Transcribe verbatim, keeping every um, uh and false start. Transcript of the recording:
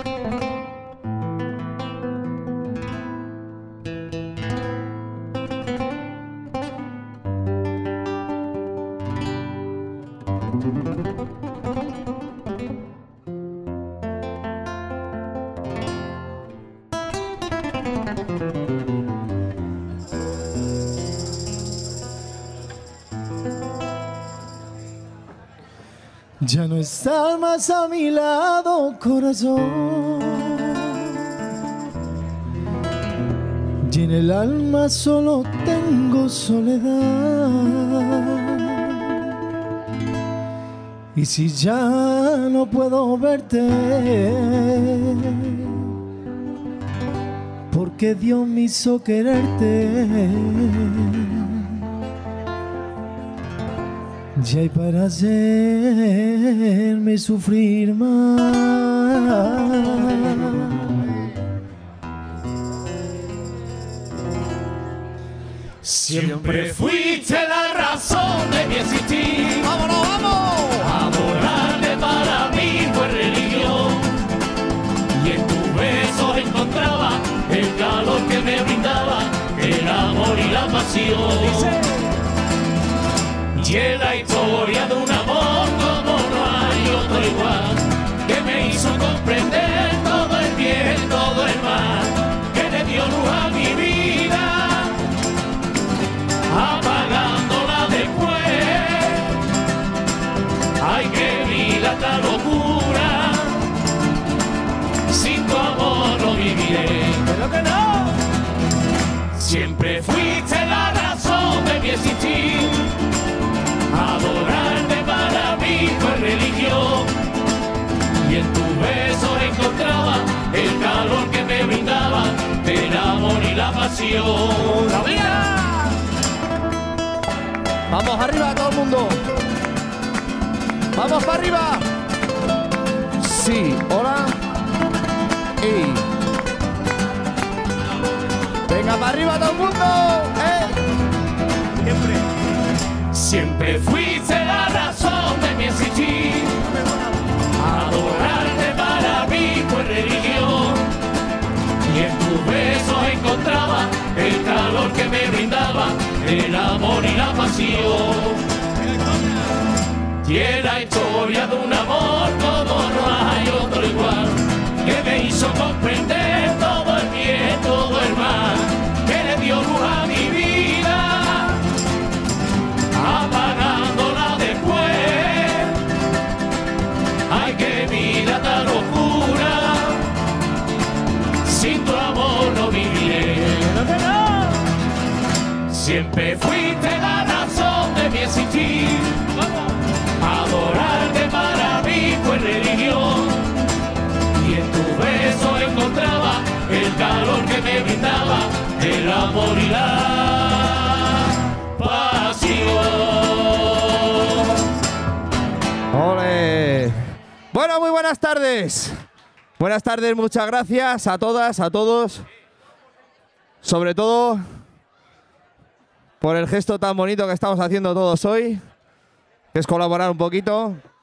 Ya no estás más a mi lado, corazón, y en el alma solo tengo soledad. Y si ya no puedo verte, porque Dios me hizo quererte, ya hay para hacerme sufrir más. Siempre fuiste la razón de mi existir. ¡Vámonos, vamos! Adorarte para mí fue religión, y en tus besos encontraba el calor que me brindaba el amor y la pasión. Dice. Y es la historia de un amor como no hay otro igual, que me hizo comprender todo el bien, todo el mal, que le dio luz a mi vida, apagándola después. Ay, qué vida esta locura, sin tu amor no viviré. Pero que no. Siempre fuiste la razón de mi existir. Adorarte para mí fue religión, y en tus besos encontraba el calor que me brindaba el amor y la pasión. ¡La vida! Vamos arriba todo el mundo. Vamos para arriba. Sí, hola. Y venga para arriba todo el mundo. ¡Eh! Siempre. Siempre fuiste la razón de mi existir. Adorarte para mí fue religión, y en tus besos encontraba el calor que me brindaba el amor y la pasión. Y es la historia de un amor como no hay otro igual, que me hizo comprender todo el bien, todo el mal, que le dio luz a mi vida, apagándola después. Ay, qué vida tan locura, sin tu amor no viviré. Siempre fuiste la razón de mi existir. Adorarte para mí fue religión, y en tus besos encontraba el calor que me brindaba el amor y la pasión. ¡Ole! Bueno, muy buenas tardes. Buenas tardes, muchas gracias a todas, a todos. Sobre todo por el gesto tan bonito que estamos haciendo todos hoy, que es colaborar un poquito.